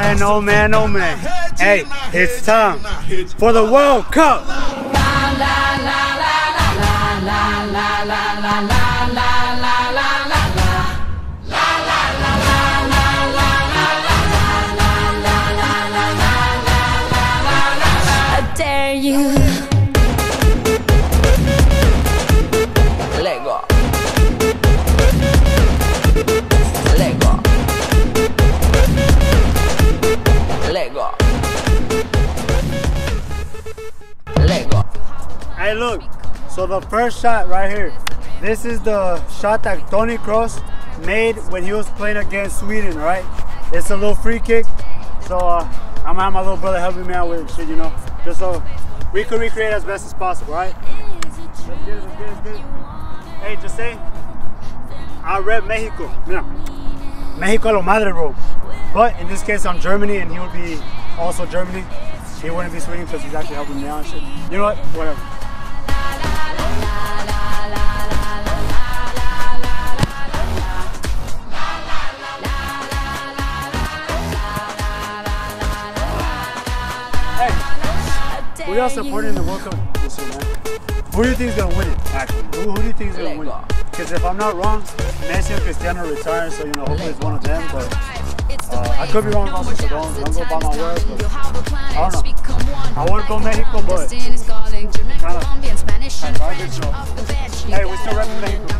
man, oh man, oh man. Hey, it's time for the World Cup. I dare you. Let go. Let go. Let go. Let go. Hey, look. So the first shot right here. This is the shot that Toni Kroos made when he was playing against Sweden, right? It's a little free kick. So I'm gonna have my little brother helping me out with shit, you know, just so we could recreate as best as possible, right? Let's get it, let's get it, let's get it. Hey, just say, I rep Mexico. Mira, Mexico a lo madre, bro. But in this case, I'm Germany, and he would be also Germany. He wouldn't be Sweden because he's actually helping me out and shit. You know what? Whatever. Who y'all supporting in the World Cup this year, man? Who do you think is going to win it, actually? Who do you think is going to win it? Because if I'm not wrong, Messi and Cristiano retired, so, you know, hopefully it's one of them. But I could be wrong also, so don't go by my word. But I don't know. I want to go Mexico, but kind of garbage, so. Hey, we still repping Mexico.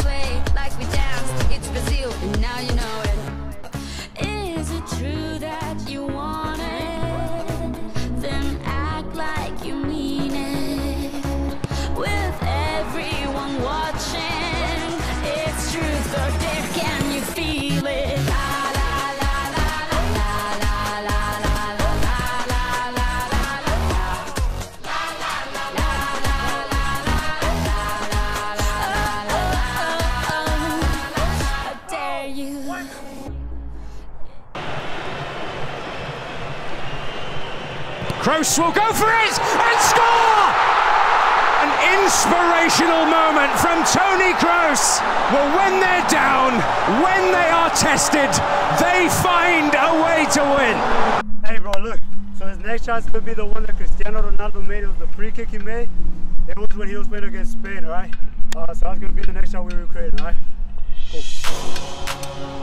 Is it true that you want it? Then act like you mean it. With everyone watching, it's truth or dare. Can you feel it? I dare you. Kroos will go for it and score! An inspirational moment from Toni Kroos. Well, when they're down, when they are tested, they find a way to win. Hey, bro, look. So his next shot could be the one that Cristiano Ronaldo made. It was the free kick he made. It was when he was playing against Spain, all right? So that's going to be the next shot we recreate, all right? Cool.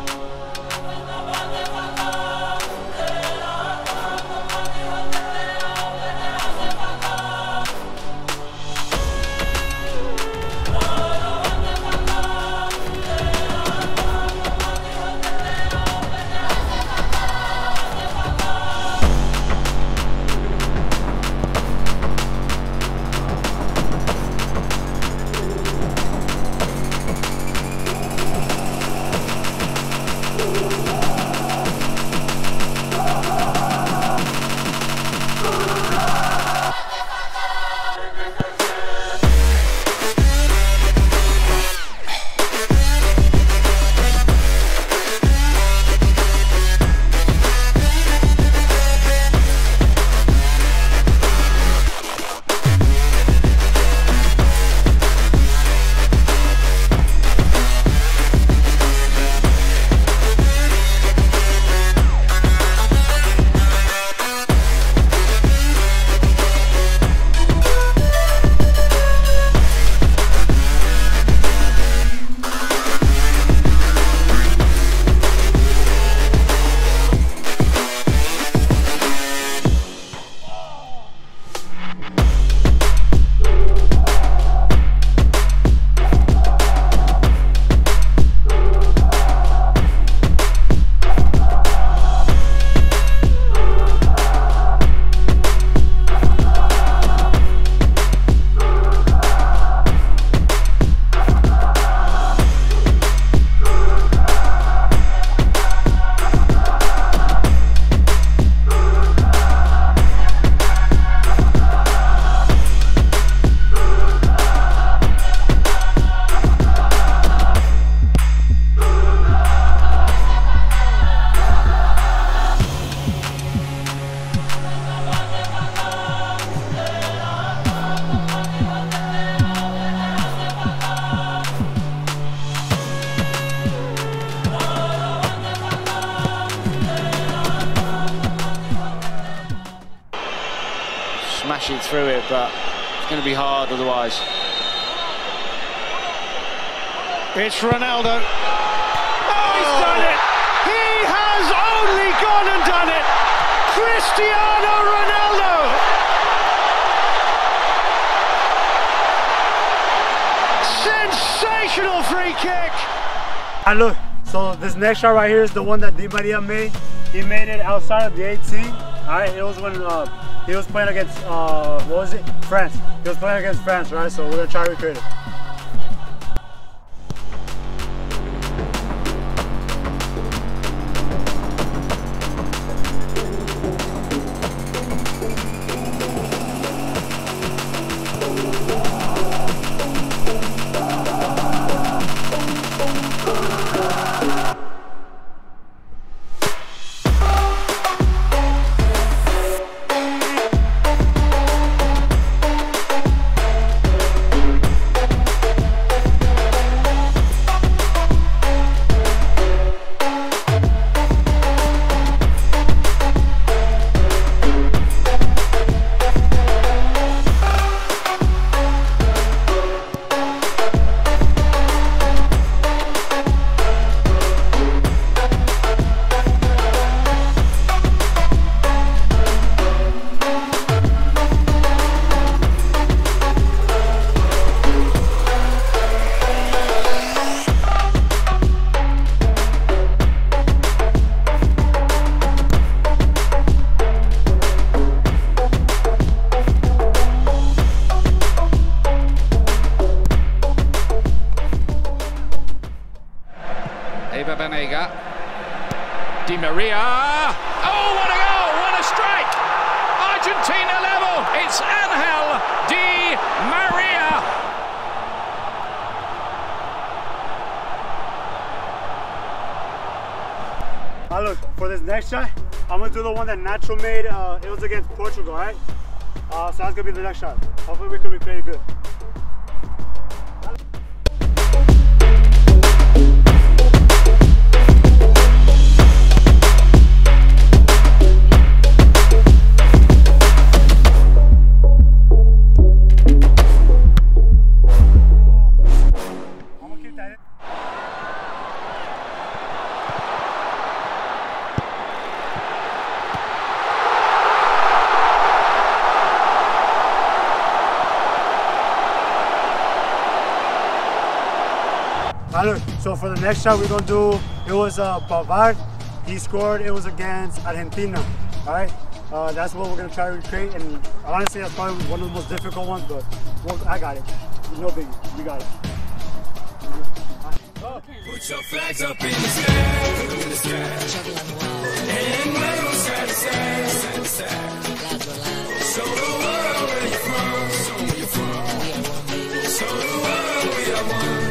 smash it through it, but it's going to be hard otherwise. It's Ronaldo. Oh, he's done it! He has only gone and done it! Cristiano Ronaldo! Sensational free kick! And look, so this next shot right here is the one that Di Maria made. He made it outside of the 18. Alright, it was when he was playing against, what was it? France. He was playing against France, right? So we're gonna try to recreate it. Di Maria. Oh, what a goal! What a strike! Argentina level. It's Angel Di Maria. Look, for this next shot, I'm gonna do the one that Nacho made. It was against Portugal, right? So that's gonna be the next shot. Hopefully we can replay it good. So for the next shot we're gonna do, it was Pavard. He scored. It was against Argentina. All right, that's what we're gonna try to recreate. And honestly, that's probably one of the most difficult ones. But I got it. No biggie. We got it. Put your flags up in the sky, and wave them side to side, side to side. Show the world where you're from, show where you're from. Show the world we are one.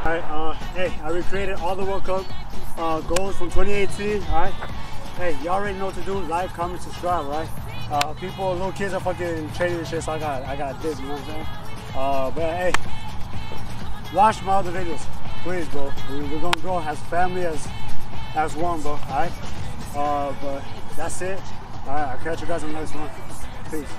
Alright, hey, I recreated all the World Cup goals from 2018, alright? Hey, you already know what to do, like, comment, subscribe, right? People, little kids are fucking training and shit, so I got this, you know what I'm saying? But hey, watch my other videos, please, bro. We're gonna grow as family, as one, bro, alright? But that's it. Alright, I'll catch you guys in the next one. Peace.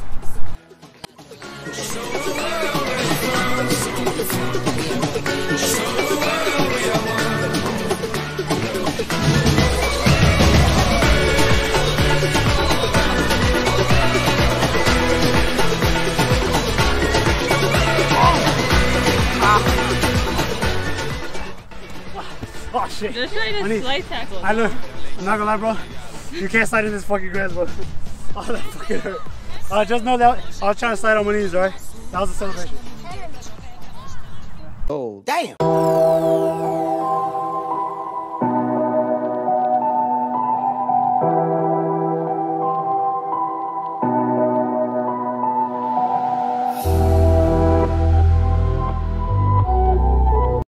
Oh shit. Just trying to slide tackle. I look, I'm not gonna lie, bro. You can't slide in this fucking grass, bro. Oh, that fucking hurt. Just know that I was trying to slide on my knees, right? That was a celebration. Oh, damn.